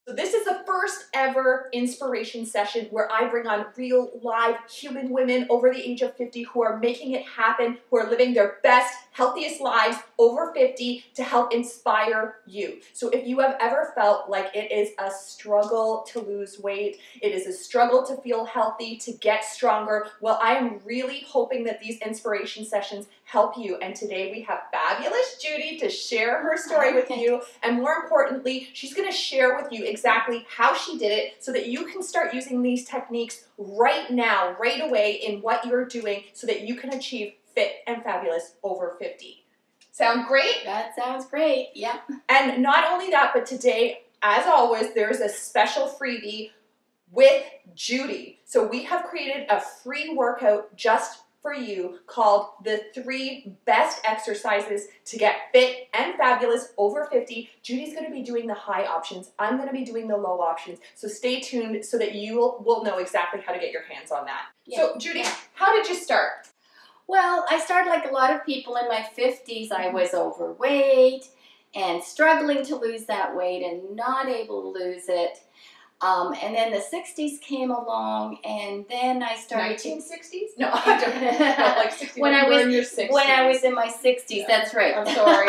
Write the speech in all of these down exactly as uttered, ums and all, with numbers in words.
So this is the first ever inspiration session where I bring on real, live, human women over the age of fifty who are making it happen, who are living their best, healthiest lives over fifty to help inspire you. So if you have ever felt like it is a struggle to lose weight, it is a struggle to feel healthy, to get stronger, well, I am really hoping that these inspiration sessions help you. And today we have fabulous Judy to share her story with you. And more importantly, she's going to share with you exactly how she did it so that you can start using these techniques right now, right away in what you're doing so that you can achieve fit and fabulous over fifty. Sound great? That sounds great. Yep. And not only that, but today, as always, there's a special freebie with Judy. So we have created a free workout just for you called the three best exercises to get fit and fabulous over fifty. Judy's going to be doing the high options. I'm going to be doing the low options. So stay tuned so that you will, will know exactly how to get your hands on that. Yeah. So Judy, yeah. How did you start? Well, I started like a lot of people in my fifties. I was overweight and struggling to lose that weight and not able to lose it. Um, and then the sixties came along, and then I started. nineteen sixties? No, I don't. Not like sixties. When I was in your sixties. When I was in my sixties, yeah. That's right. I'm sorry.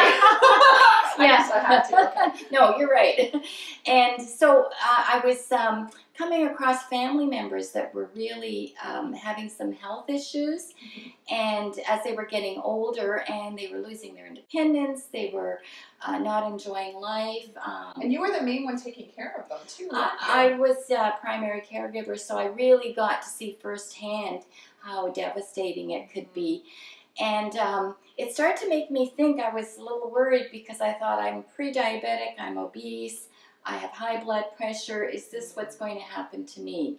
Yes, I, I had to. Okay. No, you're right. And so uh, I was um, coming across family members that were really um, having some health issues, mm-hmm. and as they were getting older and they were losing their independence, they were uh, not enjoying life. Um, and you were the main one taking care of them too. I, I was a primary caregiver, so I really got to see firsthand how devastating it could be. And um, it started to make me think. I was a little worried because I thought, I'm pre-diabetic, I'm obese, I have high blood pressure. Is this what's going to happen to me?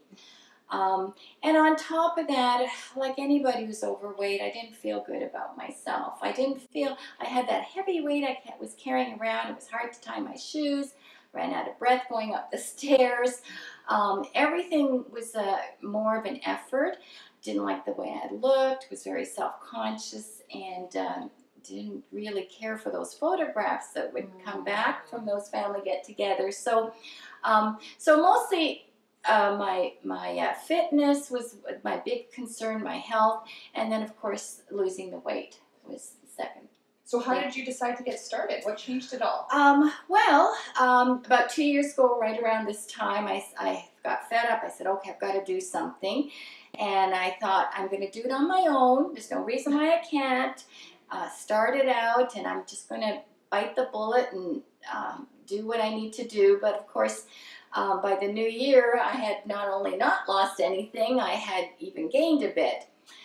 Um, and on top of that, like anybody who's overweight, I didn't feel good about myself. I didn't feel, I had that heavy weight I was carrying around. It was hard to tie my shoes, ran out of breath going up the stairs. Um, everything was uh, more of an effort. Didn't like the way I looked, was very self-conscious, and uh, didn't really care for those photographs that would come back from those family get-togethers. So, um, so mostly uh, my my uh, fitness was my big concern, my health, and then of course losing the weight was second. So how did you decide to get started? What changed it all? Um, well, um, about two years ago, right around this time, I, I got fed up. I said, okay, I've got to do something. And I thought, I'm going to do it on my own. There's no reason why I can't. Uh, start it out, and I'm just going to bite the bullet and um, do what I need to do. But of course, um, by the new year, I had not only not lost anything, I had even gained a bit.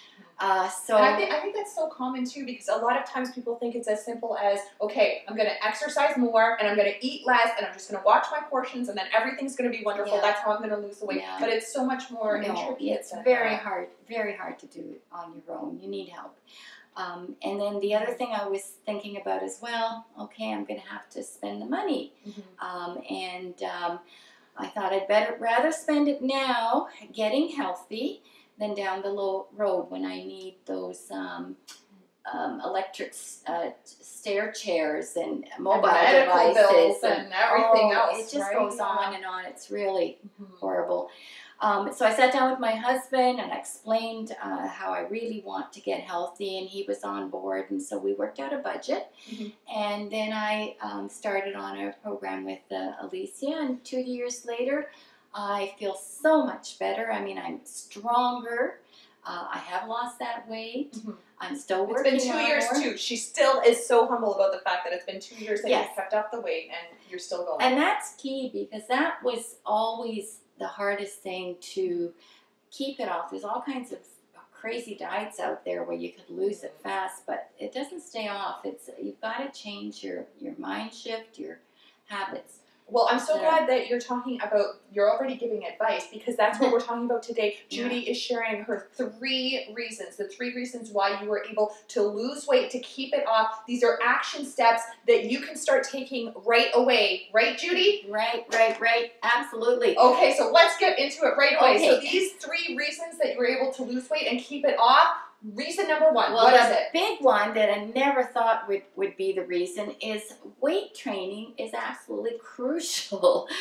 Uh, so and I think I think that's so common too, because a lot of times people think it's as simple as, okay, I'm going to exercise more and I'm going to eat less and I'm just going to watch my portions and then everything's going to be wonderful. Yeah. That's how I'm going to lose the weight. Yeah. But it's so much more no, intricate. It's very that. hard, very hard to do it on your own. You need help. Um, and then the other thing I was thinking about as well, okay, I'm going to have to spend the money. Mm-hmm. um, and um, I thought I'd better rather spend it now getting healthy than down the low road when I need those um, um, electric uh, stair chairs and mobile and devices and, and everything oh, else. It just right? goes on and on. It's really mm-hmm. horrible. Um, so I sat down with my husband and I explained uh, how I really want to get healthy, and he was on board, and so we worked out a budget. Mm-hmm. And then I um, started on a program with uh, Alicia, and two years later I feel so much better. I mean, I'm stronger. Uh, I have lost that weight. Mm-hmm. I'm still working. It's been two years more. too. She still is so humble about the fact that it's been two years that yes. you've kept up the weight and you're still going. And that's key, because that was always the hardest thing, to keep it off. There's all kinds of crazy diets out there where you could lose it fast, but it doesn't stay off. It's you've got to change your your mind shift, your habits. Well, I'm so glad that you're talking about, you're already giving advice, because that's what we're talking about today. Judy yeah. is sharing her three reasons, the three reasons why you were able to lose weight, to keep it off. These are action steps that you can start taking right away. Right, Judy? Right, right, right. Absolutely. Okay, so let's get into it right away. Okay. So these three reasons that you were able to lose weight and keep it off. Reason number one, well, what is it? The big one that I never thought would, would be the reason is weight training is absolutely crucial.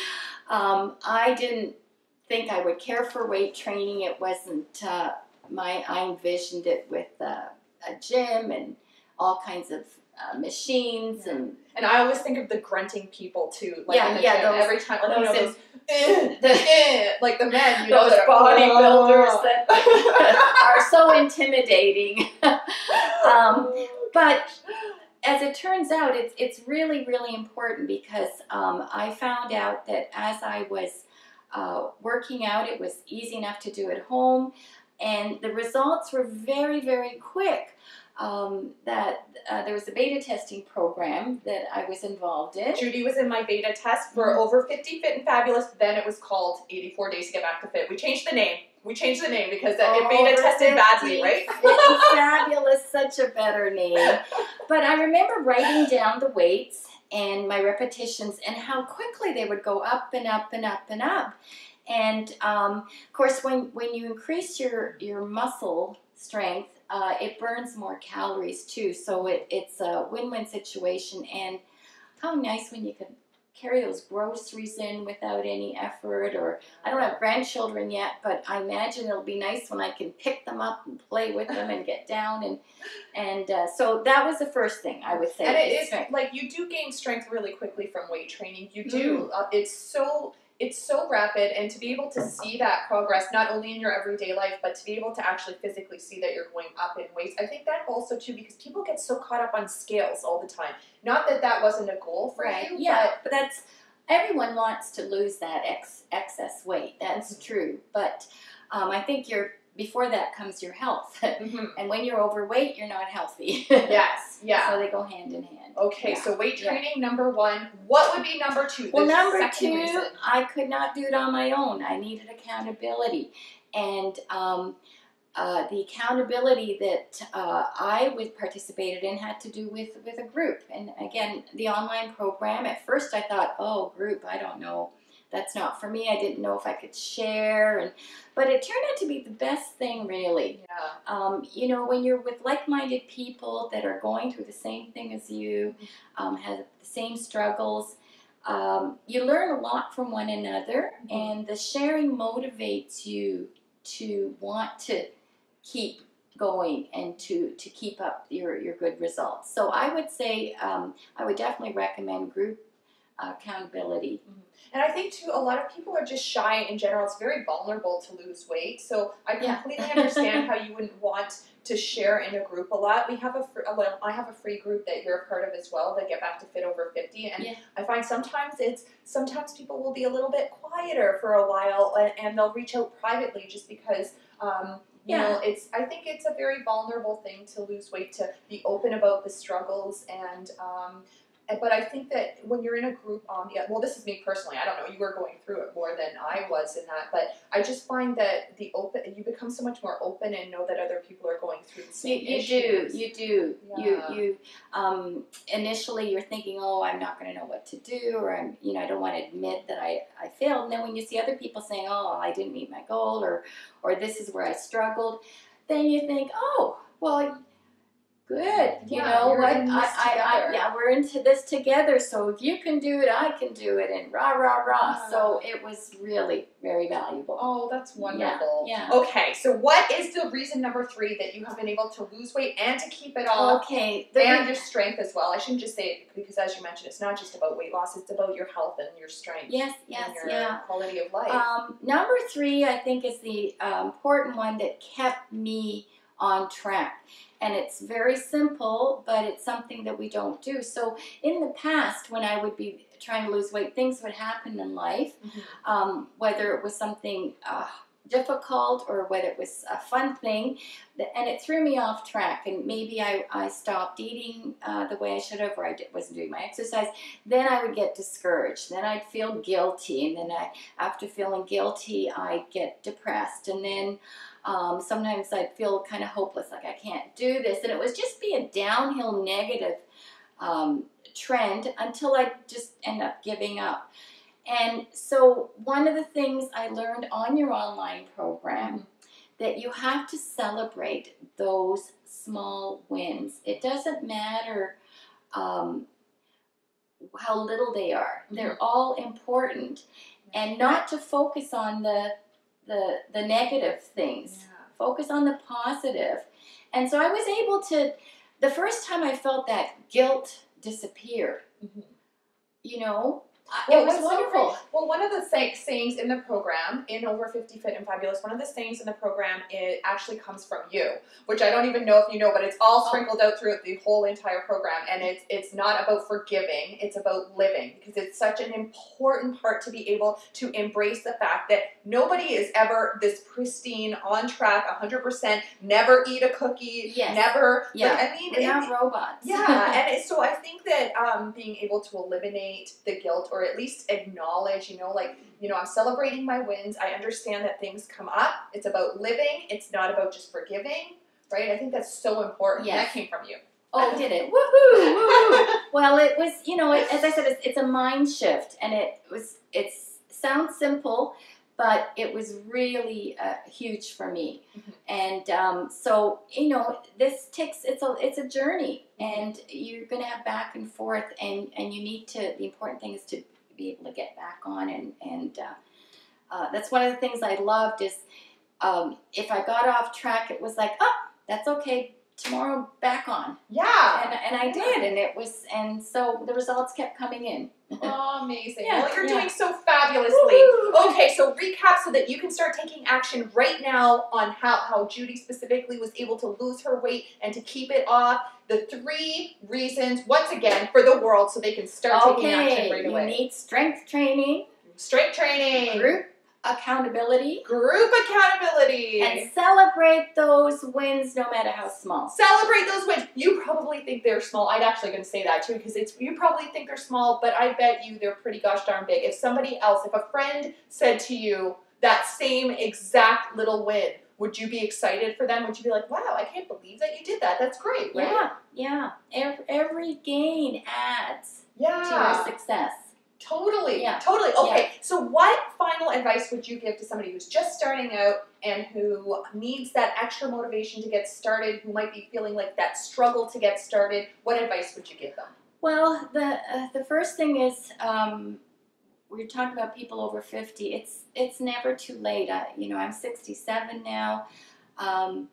Um, I didn't think I would care for weight training. It wasn't uh, my, I envisioned it with uh, a gym and all kinds of uh, machines. Yeah. and And I always think of the grunting people too, like Yeah, in the yeah, gym. those- Every time, like, you know, those those, eh, eh, like the men, you know, those that are, bodybuilders that are so intimidating. um, but as it turns out, it's it's really, really important because um, I found out that as I was uh, working out, it was easy enough to do at home, and the results were very, very quick. Um, that uh, there was a beta testing program that I was involved in. Judy was in my beta test for Mm-hmm. over fifty Fit and Fabulous. Then it was called eighty-four Days to Get Back to Fit. We changed the name. We changed the name because uh, it beta Over tested badly, fifty, right? Fit and Fabulous, such a better name. But I remember writing down the weights and my repetitions and how quickly they would go up and up and up and up. And um, of course, when, when you increase your, your muscle strength, uh, it burns more calories too. So it, it's a win-win situation. And how nice when you can carry those groceries in without any effort. Or I don't have grandchildren yet, but I imagine it'll be nice when I can pick them up and play with them and get down. And and uh, so that was the first thing I would say. And it is strength. like you do gain strength really quickly from weight training. You do. Mm. Uh, it's so it's so rapid, and to be able to see that progress not only in your everyday life, but to be able to actually physically see that you're going up in weights. I think that also too, because people get so caught up on scales all the time. Not that that wasn't a goal for right. you, yeah, but, but that's everyone wants to lose that ex, excess weight. That's mm-hmm. true, but um, I think you're. Before that comes your health. Mm-hmm. And when you're overweight, you're not healthy. Yes, yeah. So they go hand in hand. Okay, yeah. so weight training, yeah. number one. What would be number two? Well, the number two, reason? I could not do it on my own. I needed accountability. And um, uh, the accountability that uh, I was participated in had to do with, with a group. And again, the online program, at first I thought, oh, group, I don't know. That's not for me. I didn't know if I could share, and but it turned out to be the best thing, really. Yeah. Um, you know, when you're with like-minded people that are going through the same thing as you, um, have the same struggles, um, you learn a lot from one another, mm-hmm. and the sharing motivates you to want to keep going and to to keep up your your good results. So I would say um, I would definitely recommend group uh, accountability. Mm-hmm. And I think, too, a lot of people are just shy in general. It's very vulnerable to lose weight. So I completely yeah. understand how you wouldn't want to share in a group a lot. We have a free, well, I have a free group that you're a part of as well, that Get Back to Fit Over fifty. And yeah. I find sometimes it's, sometimes people will be a little bit quieter for a while, and, and they'll reach out privately just because, um, you yeah. know, it's, I think it's a very vulnerable thing to lose weight, to be open about the struggles. And, um, But I think that when you're in a group, um, yeah, well, this is me personally. I don't know. You were going through it more than I was in that, but I just find that the open, you become so much more open and know that other people are going through the same you, you issues. do, you do. Yeah. You, you. Um, initially, you're thinking, oh, I'm not going to know what to do, or I'm, you know, I don't want to admit that I, I failed. And then when you see other people saying, oh, I didn't meet my goal, or, or this is where I struggled, then you think, oh, well. Good, you yeah, know what? I, I, I, yeah, we're into this together. So if you can do it, I can do it, and rah rah rah. Yeah. So it was really very valuable. Oh, that's wonderful. Yeah, yeah. Okay, so what is the reason number three that you have been able to lose weight and to keep it off? Okay, the and your strength as well. I shouldn't just say it because, as you mentioned, it's not just about weight loss; it's about your health and your strength. Yes, yes, and your yeah. quality of life. Um, number three, I think, is the uh, important one that kept me on track. And it's very simple, but it's something that we don't do. So in the past, when I would be trying to lose weight, things would happen in life, mm-hmm. um, whether it was something uh, difficult or whether it was a fun thing, and it threw me off track. And maybe I, I stopped eating uh, the way I should have, or I did, wasn't doing my exercise. Then I would get discouraged. Then I'd feel guilty. And then I, after feeling guilty, I'd get depressed. And then Um, sometimes I'd feel kind of hopeless, like I can't do this. And it would just be a downhill negative um, trend until I just end up giving up. And so one of the things I learned on your online program, mm-hmm. that you have to celebrate those small wins. It doesn't matter um, how little they are. Mm-hmm. They're all important. and not to focus on the the, the negative things. Yeah. Focus on the positive. And so I was able to, the first time I felt that guilt disappear, mm-hmm. you know, well, it was wonderful. So well, one of the th sayings in the program, in Over fifty Fit and Fabulous, one of the sayings in the program, it actually comes from you, which I don't even know if you know, but it's all sprinkled out throughout the whole entire program. And it's, it's not about forgiving, it's about living, because it's such an important part to be able to embrace the fact that nobody is ever this pristine, on track, one hundred percent, never eat a cookie, yes. never, yeah. like, I mean, we're not robots. Yeah, and it, so I think that um, being able to eliminate the guilt, or at least acknowledge, you know, like, you know, I'm celebrating my wins. I understand that things come up. It's about living. It's not about just forgiving, right? I think that's so important. Yes. That came from you. Oh, did it? Woohoo! Woohoo! Well, it was, you know, it, as I said, it's, it's a mind shift, and it was, it sounds simple, but it was really uh, huge for me. Mm-hmm. And um, so, you know, this takes, it's a, it's a journey, and you're going to have back and forth, and, and you need to, the important thing is to be able to get back on, and, and uh, uh, that's one of the things I loved is um, if I got off track, it was like, oh, that's okay, tomorrow back on. Yeah. And, and I did, and it was, and so the results kept coming in. Oh, amazing. Yeah, well, you're yeah. doing so fabulously. Woo-hoo. Okay, so recap so that you can start taking action right now on how, how Judy specifically was able to lose her weight and to keep it off. The three reasons, once again, for the world so they can start okay, taking action right away. You need strength training. Strength training. Group accountability. Group accountability. And celebrate those wins no matter how small. Celebrate those wins. You probably think they're small. I'd actually going to say that too, because it's you probably think they're small, but I bet you they're pretty gosh darn big. If somebody else, if a friend said to you that same exact little win, would you be excited for them? Would you be like, wow, I can't believe that you did that. That's great, right? Yeah, yeah. Every, every gain adds yeah. to your success. Totally, yeah. totally. Okay, yeah. So what final advice would you give to somebody who's just starting out and who needs that extra motivation to get started, who might be feeling like that struggle to get started? What advice would you give them? Well, the uh, the first thing is, um, we're talking about people over fifty. It's it's never too late. I, you know, I'm sixty-seven now. Um,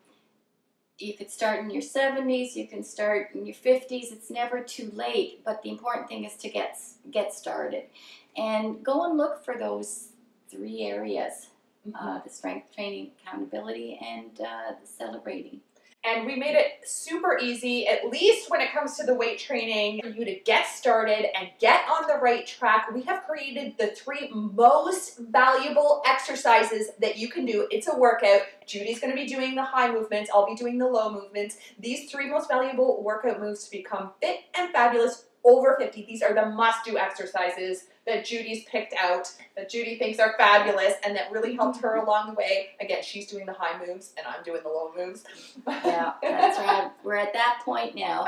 you could start in your seventies. You can start in your fifties. It's never too late. But the important thing is to get get started, and go and look for those three areas: mm-hmm. uh, the strength training, accountability, and uh, the celebrating. And we made it super easy, at least when it comes to the weight training, for you to get started and get on the right track. We have created the three most valuable exercises that you can do. It's a workout. Judy's going to be doing the high movements. I'll be doing the low movements. These three most valuable workout moves to become fit and fabulous over fifty. These are the must-do exercises that Judy's picked out, that Judy thinks are fabulous, and that really helped her along the way. Again, she's doing the high moves, and I'm doing the low moves. Yeah, that's right. We're at that point now.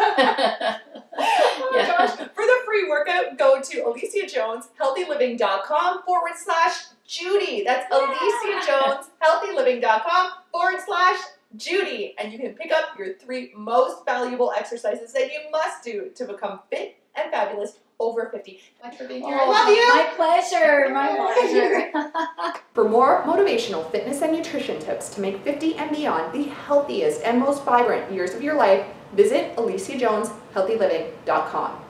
Oh my yeah. gosh. For the free workout, go to Alicia Jones Healthy Living dot com forward slash Judy. That's yeah. Alicia Jones Healthy Living dot com forward slash Judy. And you can pick up your three most valuable exercises that you must do to become fit and fabulous over fifty. Thanks for being here. Oh, I love you. My pleasure. My pleasure. For more motivational fitness and nutrition tips to make fifty and beyond the healthiest and most vibrant years of your life, visit Alicia Jones Healthy Living dot com.